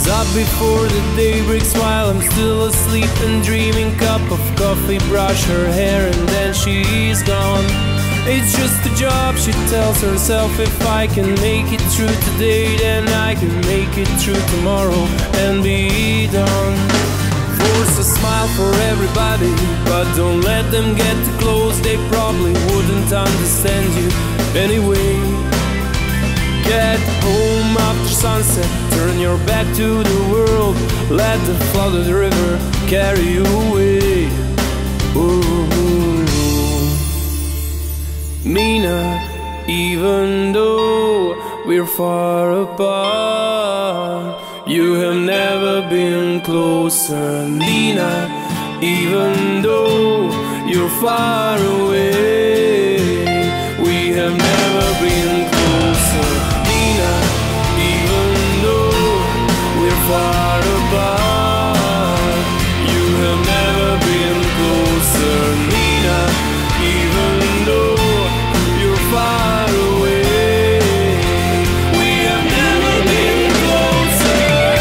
Up before the day breaks while I'm still asleep and dreaming. Cup of coffee, brush her hair and then she's gone. It's just a job, she tells herself. If I can make it through today, then I can make it through tomorrow and be done. Force a smile for everybody, but don't let them get too close. They probably wouldn't understand you anyway. Get home after sunset, turn your back to the world. Let the flooded river carry you away. Ooh. Nina, even though we're far apart, you have never been closer. Nina, even though you're far away, we have never been closer. Nina, even though we're far apart, you have never been closer. Nina, even though you're far away, we have never been closer.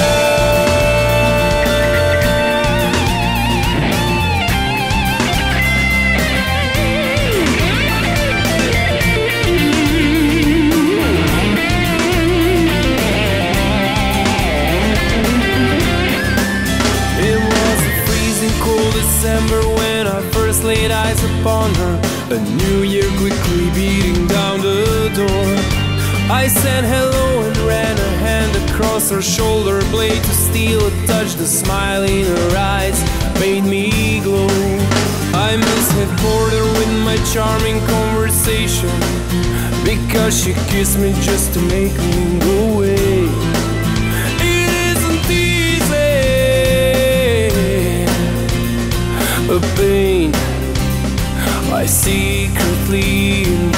It was a freezing cold December when I first laid eyes upon her. A new year quickly beating down the door. I said hello and ran a hand across her shoulder blade to steal a touch. The smile in her eyes made me glow. I must have bored her with my charming conversation, because she kissed me just to make me go away. It isn't easy, a pain I secretly